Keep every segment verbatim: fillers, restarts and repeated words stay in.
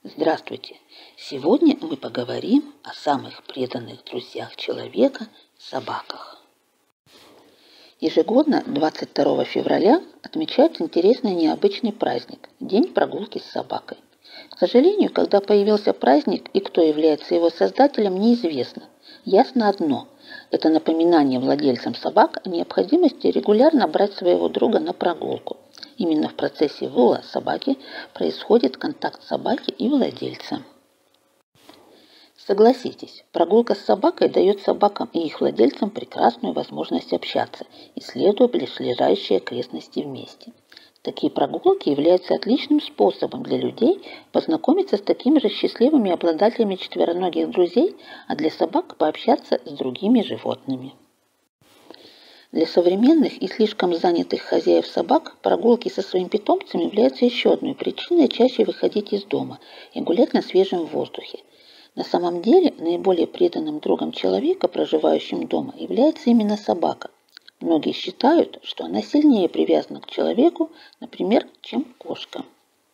Здравствуйте! Сегодня мы поговорим о самых преданных друзьях человека – собаках. Ежегодно двадцать второго февраля отмечают интересный необычный праздник – День прогулки с собакой. К сожалению, когда появился праздник и кто является его создателем, неизвестно. Ясно одно – это напоминание владельцам собак о необходимости регулярно брать своего друга на прогулку. Именно в процессе выгула собаки происходит контакт собаки и владельца. Согласитесь, прогулка с собакой дает собакам и их владельцам прекрасную возможность общаться, исследуя близлежащие окрестности вместе. Такие прогулки являются отличным способом для людей познакомиться с такими же счастливыми обладателями четвероногих друзей, а для собак пообщаться с другими животными. Для современных и слишком занятых хозяев собак прогулки со своим питомцем являются еще одной причиной чаще выходить из дома и гулять на свежем воздухе. На самом деле, наиболее преданным другом человека, проживающим дома, является именно собака. Многие считают, что она сильнее привязана к человеку, например, чем кошка.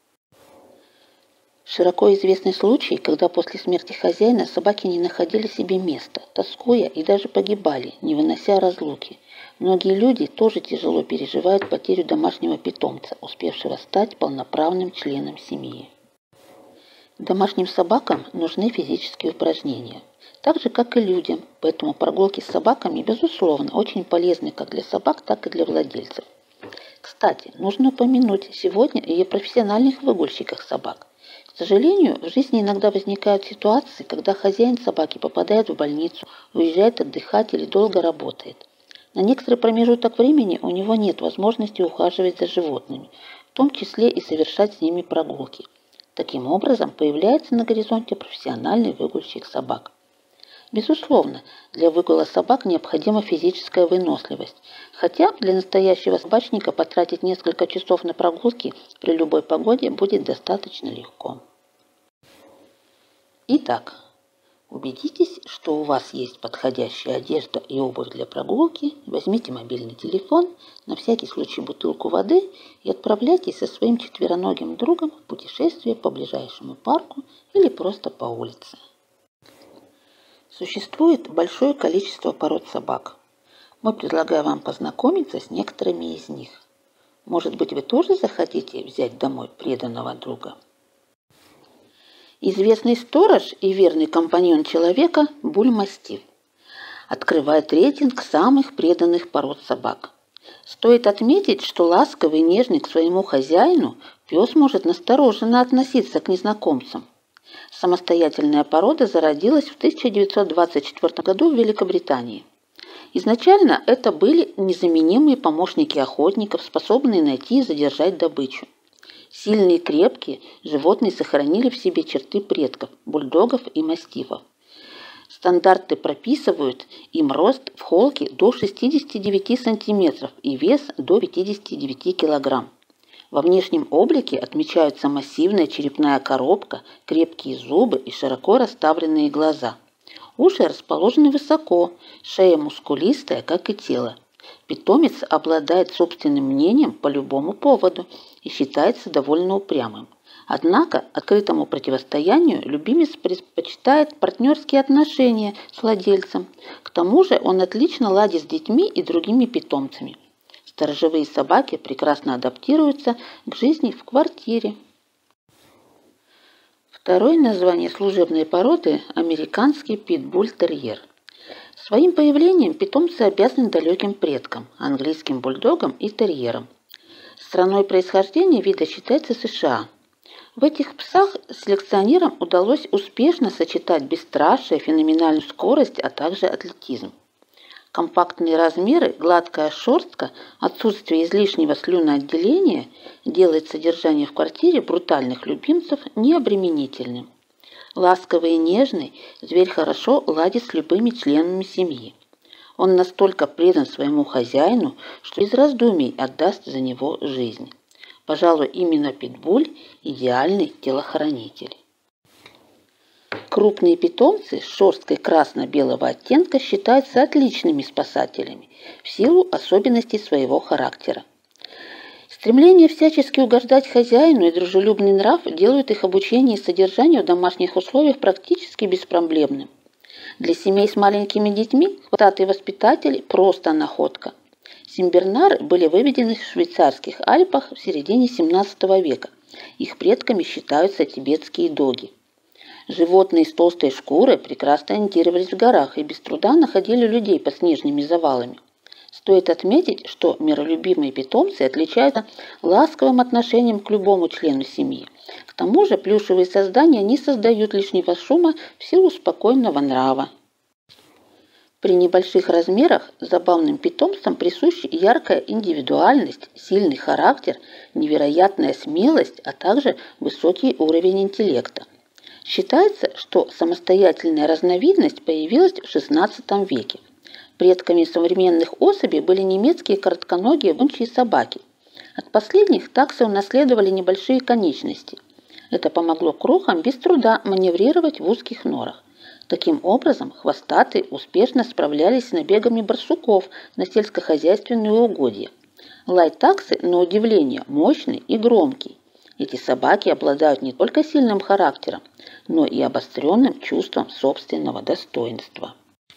Широко известны случаи, когда после смерти хозяина собаки не находили себе места, тоскуя и даже погибали, не вынося разлуки. Многие люди тоже тяжело переживают потерю домашнего питомца, успевшего стать полноправным членом семьи. Домашним собакам нужны физические упражнения, так же, как и людям, поэтому прогулки с собаками, безусловно, очень полезны как для собак, так и для владельцев. Кстати, нужно упомянуть сегодня и о профессиональных выгульщиках собак. К сожалению, в жизни иногда возникают ситуации, когда хозяин собаки попадает в больницу, уезжает отдыхать или долго работает. На некоторый промежуток времени у него нет возможности ухаживать за животными, в том числе и совершать с ними прогулки. Таким образом, появляется на горизонте профессиональный выгульщик собак. Безусловно, для выгула собак необходима физическая выносливость, хотя для настоящего собачника потратить несколько часов на прогулки при любой погоде будет достаточно легко. Итак, убедитесь, что у вас есть подходящая одежда и обувь для прогулки, возьмите мобильный телефон, на всякий случай бутылку воды и отправляйтесь со своим четвероногим другом в путешествие по ближайшему парку или просто по улице. Существует большое количество пород собак. Мы предлагаем вам познакомиться с некоторыми из них. Может быть, вы тоже захотите взять домой преданного друга? Известный сторож и верный компаньон человека – буль-мастиф. Открывает рейтинг самых преданных пород собак. Стоит отметить, что ласковый и нежный к своему хозяину, пес может настороженно относиться к незнакомцам. Самостоятельная порода зародилась в тысяча девятьсот двадцать четвёртом году в Великобритании. Изначально это были незаменимые помощники охотников, способные найти и задержать добычу. Сильные и крепкие, животные сохранили в себе черты предков – бульдогов и мастифов. Стандарты прописывают им рост в холке до шестидесяти девяти сантиметров и вес до пятидесяти девяти килограмм. Во внешнем облике отмечаются массивная черепная коробка, крепкие зубы и широко расставленные глаза. Уши расположены высоко, шея мускулистая, как и тело. Питомец обладает собственным мнением по любому поводу и считается довольно упрямым. Однако открытому противостоянию любимец предпочитает партнерские отношения с владельцем. К тому же он отлично ладит с детьми и другими питомцами. Сторожевые собаки прекрасно адаптируются к жизни в квартире. Второе название служебной породы – американский питбуль-терьер. Своим появлением питомцы обязаны далеким предкам – английским бульдогам и терьерам. Страной происхождения вида считается США. В этих псах селекционерам удалось успешно сочетать бесстрашие, феноменальную скорость, а также атлетизм. Компактные размеры, гладкая шерстка, отсутствие излишнего слюноотделения делает содержание в квартире брутальных любимцев необременительным. Ласковый и нежный, зверь хорошо ладит с любыми членами семьи. Он настолько предан своему хозяину, что без раздумий отдаст за него жизнь. Пожалуй, именно питбуль – идеальный телохранитель. Крупные питомцы с шерсткой красно-белого оттенка считаются отличными спасателями в силу особенностей своего характера. Стремление всячески угождать хозяину и дружелюбный нрав делают их обучение и содержание в домашних условиях практически беспроблемным. Для семей с маленькими детьми хвостатые воспитатели – просто находка. Симбернары были выведены в швейцарских Альпах в середине семнадцатого века. Их предками считаются тибетские доги. Животные с толстой шкурой прекрасно ориентировались в горах и без труда находили людей под снежными завалами. Стоит отметить, что миролюбимые питомцы отличаются ласковым отношением к любому члену семьи. К тому же плюшевые создания не создают лишнего шума в силу спокойного нрава. При небольших размерах забавным питомцам присущи яркая индивидуальность, сильный характер, невероятная смелость, а также высокий уровень интеллекта. Считается, что самостоятельная разновидность появилась в шестнадцатом веке. Предками современных особей были немецкие коротконогие гончие собаки. От последних таксы унаследовали небольшие конечности. Это помогло крохам без труда маневрировать в узких норах. Таким образом, хвостатые успешно справлялись с набегами барсуков на сельскохозяйственные угодья. Лай таксы, на удивление, мощный и громкий. Эти собаки обладают не только сильным характером, но и обостренным чувством собственного достоинства.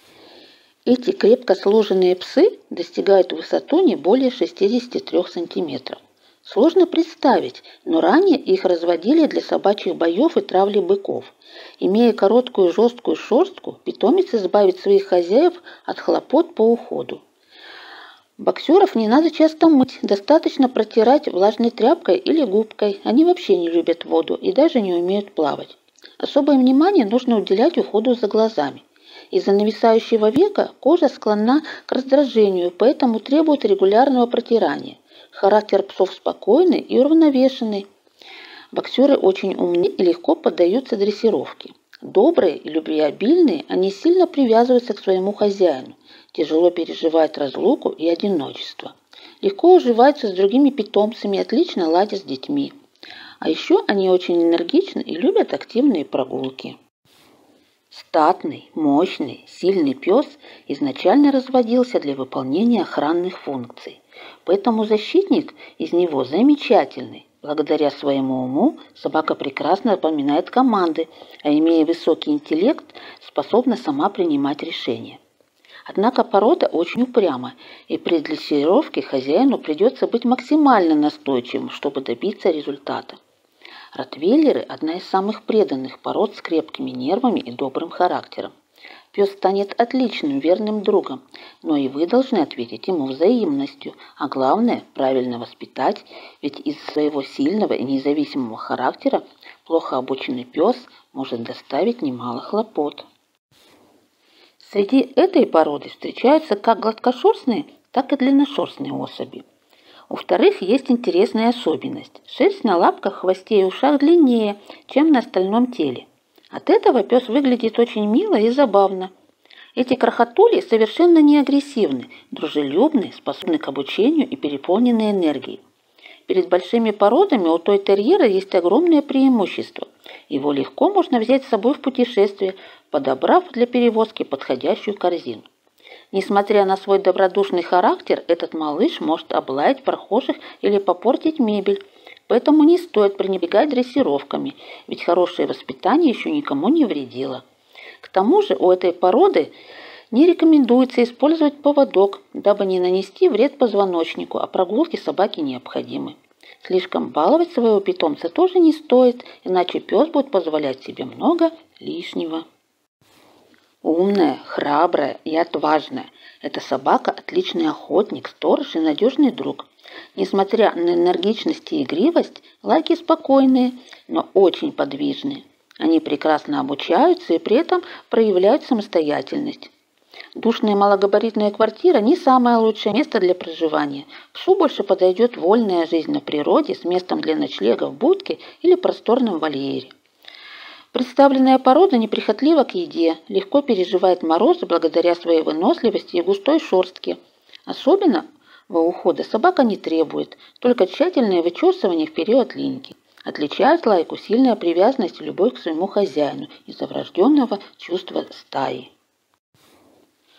Эти крепко сложенные псы достигают высоту не более шестидесяти трёх сантиметров. Сложно представить, но ранее их разводили для собачьих боев и травли быков. Имея короткую жесткую шерстку, питомец избавит своих хозяев от хлопот по уходу. Боксеров не надо часто мыть, достаточно протирать влажной тряпкой или губкой. Они вообще не любят воду и даже не умеют плавать. Особое внимание нужно уделять уходу за глазами. Из-за нависающего века кожа склонна к раздражению, поэтому требует регулярного протирания. Характер псов спокойный и уравновешенный. Боксеры очень умны и легко поддаются дрессировке. Добрые и любвеобильные, они сильно привязываются к своему хозяину, тяжело переживают разлуку и одиночество. Легко уживаются с другими питомцами, отлично ладят с детьми. А еще они очень энергичны и любят активные прогулки. Статный, мощный, сильный пес изначально разводился для выполнения охранных функций, поэтому защитник из него замечательный. Благодаря своему уму собака прекрасно запоминает команды, а имея высокий интеллект, способна сама принимать решения. Однако порода очень упряма, и при дрессировке хозяину придется быть максимально настойчивым, чтобы добиться результата. Ротвейлеры – одна из самых преданных пород с крепкими нервами и добрым характером. Пес станет отличным верным другом, но и вы должны ответить ему взаимностью, а главное – правильно воспитать, ведь из своего сильного и независимого характера плохо обученный пес может доставить немало хлопот. Среди этой породы встречаются как гладкошерстные, так и длинношерстные особи. У вторых есть интересная особенность. Шерсть на лапках, хвосте и ушах длиннее, чем на остальном теле. От этого пес выглядит очень мило и забавно. Эти крохотули совершенно не агрессивны, дружелюбны, способны к обучению и переполнены энергией. Перед большими породами у той-терьера есть огромное преимущество. Его легко можно взять с собой в путешествие, подобрав для перевозки подходящую корзину. Несмотря на свой добродушный характер, этот малыш может облаять прохожих или попортить мебель, поэтому не стоит пренебрегать дрессировками, ведь хорошее воспитание еще никому не вредило. К тому же у этой породы не рекомендуется использовать поводок, дабы не нанести вред позвоночнику, а прогулки собаке необходимы. Слишком баловать своего питомца тоже не стоит, иначе пес будет позволять себе много лишнего. Умная, храбрая и отважная. Эта собака – отличный охотник, сторож и надежный друг. Несмотря на энергичность и игривость, лайки спокойные, но очень подвижные. Они прекрасно обучаются и при этом проявляют самостоятельность. Душная малогабаритная квартира не самое лучшее место для проживания. Псу больше подойдет вольная жизнь на природе с местом для ночлега в будке или просторном вольере. Представленная порода неприхотлива к еде, легко переживает морозы благодаря своей выносливости и густой шерстке. Особенно во ухода собака не требует, только тщательное вычесывание в период линьки. Отличает лайку сильная привязанность и любовь к своему хозяину из-за врожденного чувства стаи.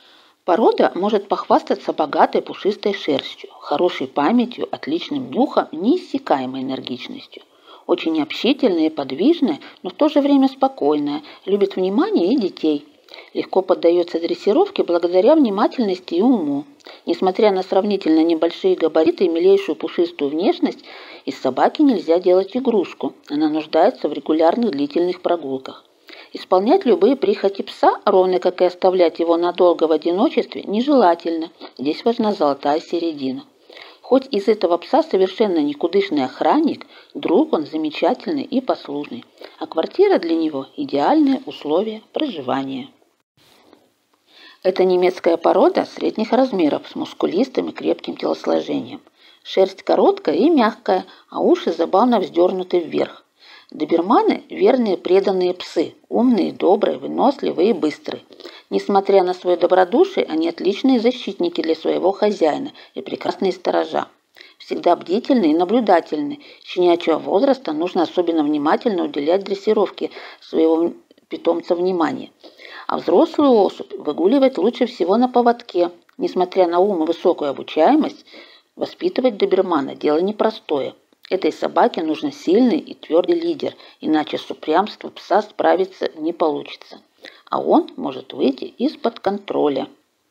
Порода может похвастаться богатой пушистой шерстью, хорошей памятью, отличным нюхом, неиссякаемой энергичностью. Очень общительная и подвижная, но в то же время спокойная, любит внимание и детей. Легко поддается дрессировке благодаря внимательности и уму. Несмотря на сравнительно небольшие габариты и милейшую пушистую внешность, из собаки нельзя делать игрушку. Она нуждается в регулярных длительных прогулках. Исполнять любые прихоти пса, ровно как и оставлять его надолго в одиночестве, нежелательно. Здесь важна золотая середина. Хоть из этого пса совершенно никудышный охранник, друг он замечательный и послушный, а квартира для него – идеальные условия проживания. Это немецкая порода средних размеров с мускулистым и крепким телосложением. Шерсть короткая и мягкая, а уши забавно вздернуты вверх. Доберманы – верные преданные псы, умные, добрые, выносливые и быстрые. Несмотря на свое добродушие, они отличные защитники для своего хозяина и прекрасные сторожа. Всегда бдительны и наблюдательны. Щенячьего возраста нужно особенно внимательно уделять дрессировке своего питомца внимания. А взрослую особь выгуливать лучше всего на поводке. Несмотря на ум и высокую обучаемость, воспитывать добермана – дело непростое. Этой собаке нужен сильный и твердый лидер, иначе с упрямством пса справиться не получится, а он может выйти из-под контроля.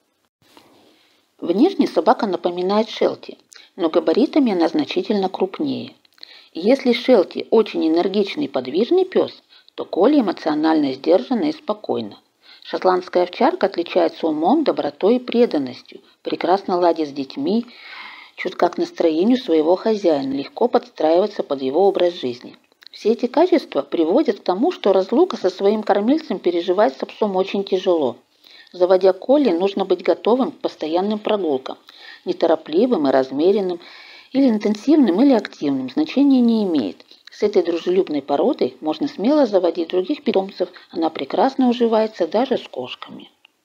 Внешне собака напоминает Шелти, но габаритами она значительно крупнее. И если Шелти очень энергичный и подвижный пес, то Колли эмоционально сдержанно и спокойно. Шотландская овчарка отличается умом, добротой и преданностью, прекрасно ладит с детьми, чутка к настроению своего хозяина, легко подстраиваться под его образ жизни. Все эти качества приводят к тому, что разлука со своим кормильцем переживается псом очень тяжело. Заводя Колли, нужно быть готовым к постоянным прогулкам, неторопливым и размеренным, или интенсивным, или активным, значения не имеет. С этой дружелюбной породой можно смело заводить других питомцев, она прекрасно уживается даже с кошками.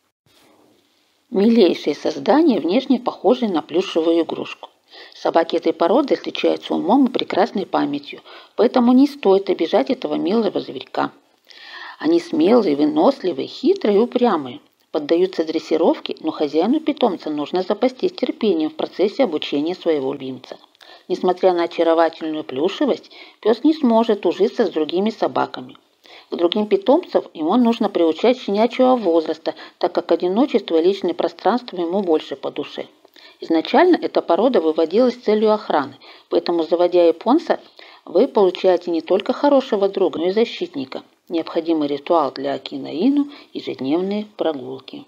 Милейшие создания, внешне похожие на плюшевую игрушку. Собаки этой породы отличаются умом и прекрасной памятью, поэтому не стоит обижать этого милого зверька. Они смелые, выносливые, хитрые и упрямые. Поддаются дрессировке, но хозяину питомца нужно запастись терпением в процессе обучения своего любимца. Несмотря на очаровательную плюшевость, пес не сможет ужиться с другими собаками. К другим питомцам ему нужно приучать щенячьего возраста, так как одиночество и личное пространство ему больше по душе. Изначально эта порода выводилась с целью охраны, поэтому, заводя японца, вы получаете не только хорошего друга, но и защитника. Необходимый ритуал для Акино-Ину – ежедневные прогулки.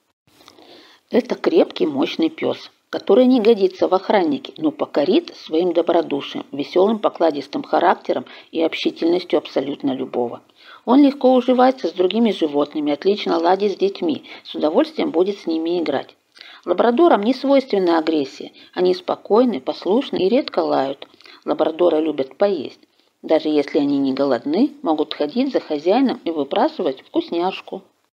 Это крепкий, мощный пес, который не годится в охраннике, но покорит своим добродушием, веселым покладистым характером и общительностью абсолютно любого. Он легко уживается с другими животными, отлично ладит с детьми, с удовольствием будет с ними играть. Лабрадорам не свойственна агрессия, они спокойны, послушны и редко лают. Лабрадоры любят поесть. Даже если они не голодны, могут ходить за хозяином и выпрашивать вкусняшку.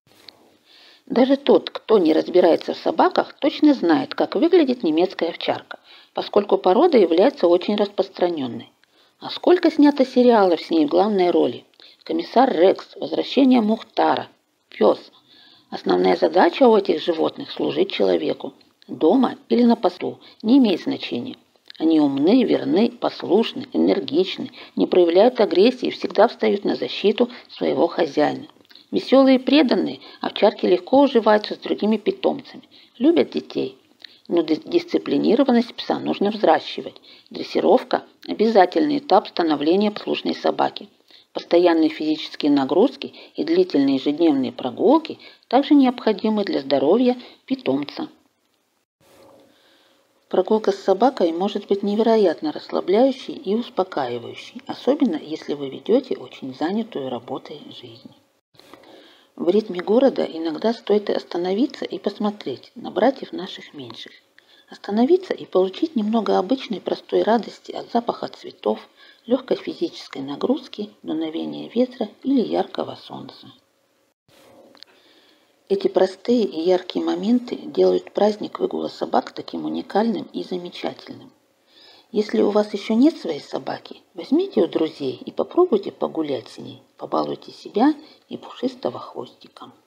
Даже тот, кто не разбирается в собаках, точно знает, как выглядит немецкая овчарка, поскольку порода является очень распространенной. А сколько снято сериалов с ней в главной роли? «Комиссар Рекс», «Возвращение Мухтара», «Пес». Основная задача у этих животных – служить человеку. Дома или на посту – не имеет значения. Они умны, верны, послушны, энергичны, не проявляют агрессии и всегда встают на защиту своего хозяина. Веселые и преданные, овчарки легко уживаются с другими питомцами, любят детей. Но дисциплинированность пса нужно взращивать. Дрессировка – обязательный этап становления послушной собаки. Постоянные физические нагрузки и длительные ежедневные прогулки также необходимы для здоровья питомца. Прогулка с собакой может быть невероятно расслабляющей и успокаивающей, особенно если вы ведете очень занятую работой жизнь. В ритме города иногда стоит остановиться и посмотреть на братьев наших меньших. Остановиться и получить немного обычной простой радости от запаха цветов, легкой физической нагрузки, дуновения ветра или яркого солнца. Эти простые и яркие моменты делают праздник выгула собак таким уникальным и замечательным. Если у вас еще нет своей собаки, возьмите у друзей и попробуйте погулять с ней, побалуйте себя и пушистого хвостиком.